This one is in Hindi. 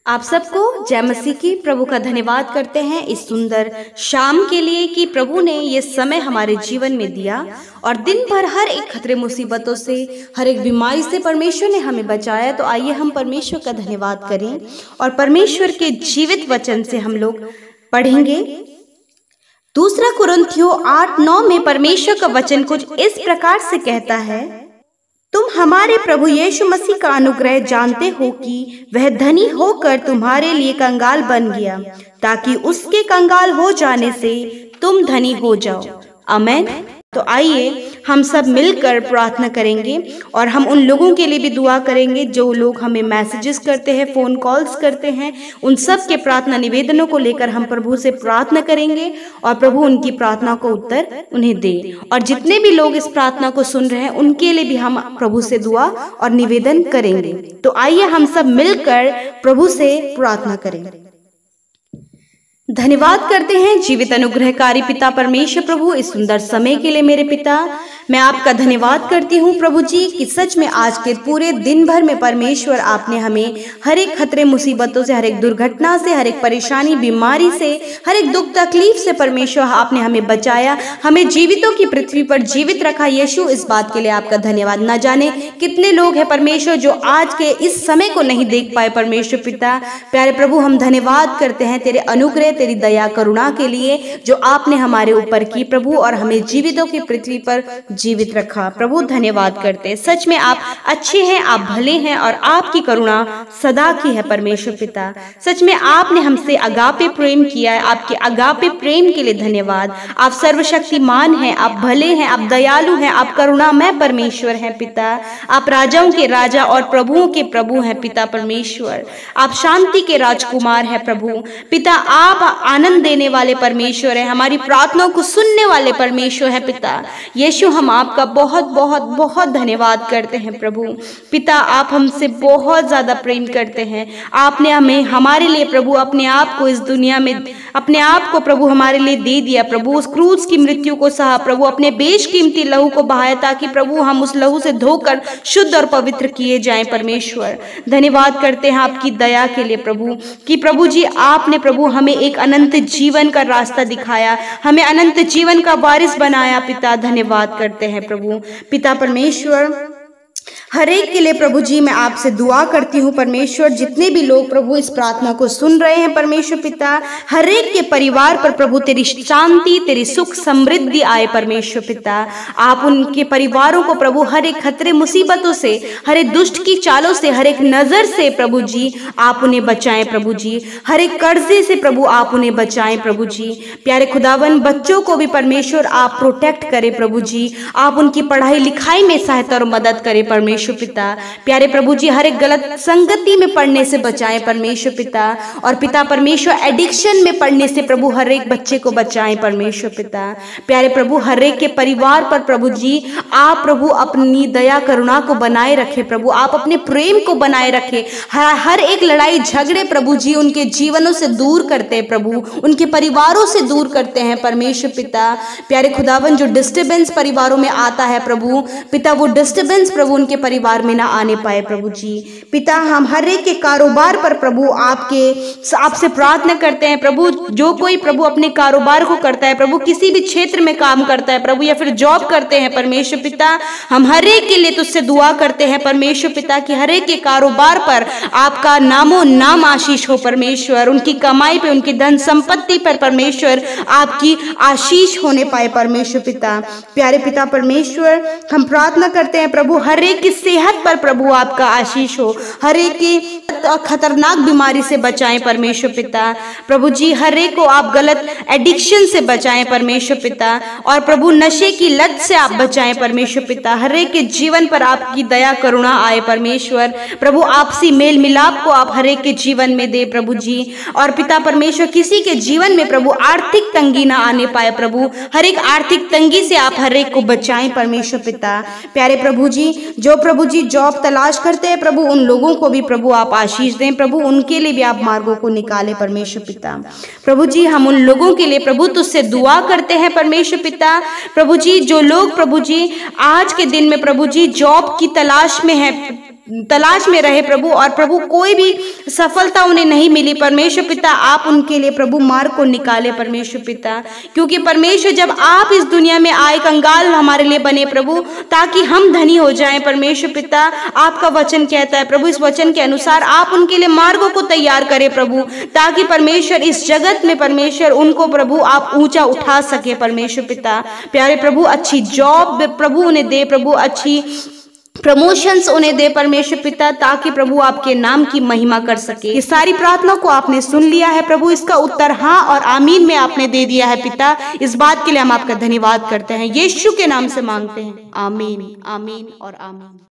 आप सबको जय मसीह की। प्रभु का धन्यवाद करते हैं इस सुंदर शाम के लिए कि प्रभु ने ये समय हमारे जीवन में दिया और दिन भर हर एक खतरे मुसीबतों से, हर एक बीमारी से परमेश्वर ने हमें बचाया। तो आइए हम परमेश्वर का धन्यवाद करें और परमेश्वर के जीवित वचन से हम लोग पढ़ेंगे। दूसरा कुरिन्थियों 8:9 में परमेश्वर का वचन कुछ इस प्रकार से कहता है, तुम हमारे प्रभु यीशु मसीह का अनुग्रह जानते हो कि वह धनी होकर तुम्हारे लिए कंगाल बन गया, ताकि उसके कंगाल हो जाने से तुम धनी हो जाओ। आमीन। तो आइए हम सब मिलकर प्रार्थना करेंगे और हम उन लोगों के लिए भी दुआ करेंगे जो लोग हमें मैसेजेस करते हैं, फोन कॉल्स करते हैं। उन सब के प्रार्थना निवेदनों को लेकर हम प्रभु से प्रार्थना करेंगे और प्रभु उनकी प्रार्थना को उत्तर उन्हें दे। और जितने भी लोग इस प्रार्थना को सुन रहे हैं उनके लिए भी हम प्रभु से दुआ और निवेदन करेंगे। तो आइए हम सब मिलकर प्रभु से प्रार्थना करें। धन्यवाद करते हैं जीवित अनुग्रहकारी पिता परमेश्वर प्रभु इस सुंदर समय के लिए। मेरे पिता, मैं आपका धन्यवाद करती हूँ प्रभु जी कि सच में आज के पूरे दिन भर में परमेश्वर आपने हमें हर एक खतरे मुसीबतों से, हर एक दुर्घटना से, हर एक परेशानी बीमारी से, हर एक दुख तकलीफ से परमेश्वर आपने हमें बचाया, हमें जीवितों की पृथ्वी पर जीवित रखा। यीशु, इस बात के लिए आपका धन्यवाद। न जाने कितने लोग हैं परमेश्वर जो आज के इस समय को नहीं देख पाए। परमेश्वर पिता प्यारे प्रभु, हम धन्यवाद करते हैं तेरे अनुग्रह, तेरी दया करुणा के लिए जो आपने हमारे ऊपर की प्रभु, और हमें जीवितों की पृथ्वी पर जीवित रखा। प्रभु धन्यवाद करते हैं। सच में आप अच्छे हैं, आप भले हैं और आपकी करुणा सदा की है। परमेश्वर पिता, सच में आपने हमसे अगापे प्रेम किया है। आपके अगापे प्रेम के लिए धन्यवाद। आप सर्वशक्तिमान हैं, आप भले हैं, आप दयालु हैं, आप करुणामय परमेश्वर हैं पिता। आप राजाओं के राजा और प्रभुओं के प्रभु हैं पिता परमेश्वर। आप शांति के राजकुमार हैं प्रभु पिता। आप आनंद देने वाले परमेश्वर हैं, हमारी प्रार्थनाओं को सुनने वाले परमेश्वर हैं पिता यीशु। हम आपका बहुत बहुत बहुत धन्यवाद करते हैं प्रभु पिता। आप हमसे बहुत ज्यादा प्रेम करते हैं। आपने हमें हमारे लिए प्रभु अपने आप को इस दुनिया में, अपने आप को प्रभु हमारे लिए दे दिया प्रभु। उस क्रूस की मृत्यु को सहा प्रभु, अपने बेशकीमती लहू को बहाया ताकि प्रभु हम उस लहू से धोकर शुद्ध और पवित्र किए जाएं। परमेश्वर धन्यवाद करते हैं आपकी दया के लिए प्रभु कि प्रभु जी आपने प्रभु हमें एक अनंत जीवन का रास्ता दिखाया, हमें अनंत जीवन का वारिस बनाया पिता। धन्यवाद करते हैं प्रभु पिता परमेश्वर। हर एक के लिए प्रभु जी मैं आपसे दुआ करती हूँ परमेश्वर, जितने भी लोग प्रभु इस प्रार्थना को सुन रहे हैं परमेश्वर पिता, हर एक के परिवार पर प्रभु तेरी शांति, तेरी सुख समृद्धि आए परमेश्वर पिता। आप उनके परिवारों को प्रभु हर एक खतरे मुसीबतों से, हर एक दुष्ट की चालों से, हर एक नजर से प्रभु जी आप उन्हें बचाएं प्रभु जी। हर एक कर्जे से प्रभु आप उन्हें बचाएं प्रभु जी। प्यारे खुदावन, बच्चों को भी परमेश्वर आप प्रोटेक्ट करें प्रभु जी। आप उनकी पढ़ाई लिखाई में सहायता और मदद करें परमेश्वर पिता। प्यारे प्रभु जी हर एक गलत संगति में पढ़ने से बचाएं परमेश्वर पिता। और पिता परमेश्वर एडिक्शन में पढ़ने से प्रभु हर एक बच्चे को बचाएं परमेश्वर पिता। प्यारे प्रभु हर एक के परिवार पर प्रभु जी आप प्रभु अपनी दया करुणा को बनाए रखे प्रभु। आप अपने प्रेम को बनाए रखे। हर एक लड़ाई झगड़े प्रभु जी उनके जीवनों से दूर करते हैं प्रभु, उनके परिवारों से दूर करते हैं परमेश्वर पिता। प्यारे खुदावन, जो डिस्टर्बेंस परिवारों में आता है प्रभु पिता, वो डिस्टर्बेंस प्रभु उनके परिवार में ना आने पाए प्रभु जी पिता। हम हर एक के कारोबार पर प्रभु आपसे प्रार्थना करते हैं प्रभु। जो कोई प्रभु अपने कारोबार को करता है प्रभु, किसी भी क्षेत्र में काम करता है प्रभु या फिर जॉब करते हैं परमेश्वर पिता, हम हर एक के लिए तुझसे दुआ करते हैं परमेश्वर पिता कि हर एक के कारोबार पर आपका नामो नाम आशीष हो परमेश्वर। उनकी कमाई पे, उनकी धन संपत्ति पर परमेश्वर आपकी आशीष होने पाए परमेश्वर पिता। प्यारे पिता परमेश्वर, हम प्रार्थना करते हैं प्रभु हर एक की सेहत पर प्रभु आपका आशीष हो। हर एक की खतरनाक बीमारी से बचाएं परमेश्वर पिता। प्रभु जी हर एक को आप गलत एडिक्शन से बचाएं परमेश्वर पिता, और प्रभु नशे की लत से आप बचाएं परमेश्वर पिता। हर एक के जीवन पर आपकी दया करुणा आए परमेश्वर। प्रभु आपसी मेल मिलाप को आप हर एक के जीवन में दे प्रभु जी। और पिता परमेश्वर, किसी के जीवन में प्रभु आर्थिक तंगी ना आने पाए प्रभु। हर एक आर्थिक तंगी से आप हर एक को बचाएं परमेश्वर पिता। प्यारे प्रभु जी, जो प्रभु जी जॉब तलाश करते हैं प्रभु, उन लोगों को भी प्रभु आप आशीष दें प्रभु। उनके लिए भी आप मार्गों को निकालें परमेश्वर पिता। प्रभु जी हम उन लोगों के लिए प्रभु तुझसे दुआ करते हैं परमेश्वर पिता। प्रभु जी जो लोग प्रभु जी आज के दिन में प्रभु जी जॉब की तलाश में है तलाश में रहे प्रभु, और प्रभु कोई भी सफलता उन्हें नहीं मिली। परमेश्वर पिता आप उनके लिए प्रभु मार्ग को निकाले परमेश्वर पिता, क्योंकि परमेश्वर जब आप इस दुनिया में आए कंगाल हमारे लिए बने प्रभु, ताकि हम धनी हो जाएं। परमेश्वर पिता आपका वचन कहता है प्रभु, इस वचन के अनुसार आप उनके लिए मार्गों को तैयार करें प्रभु, ताकि परमेश्वर इस जगत में परमेश्वर उनको प्रभु आप ऊंचा उठा सके परमेश्वर पिता। प्यारे प्रभु अच्छी जॉब प्रभु उन्हें दे प्रभु, अच्छी प्रमोशंस उन्हें दे परमेश्वर पिता, ताकि प्रभु आपके नाम की महिमा कर सके। ये सारी प्रार्थना को आपने सुन लिया है प्रभु, इसका उत्तर हाँ और आमीन में आपने दे दिया है पिता। इस बात के लिए हम आपका धन्यवाद करते हैं, यीशु के नाम से मांगते हैं, आमीन आमीन और आमीन।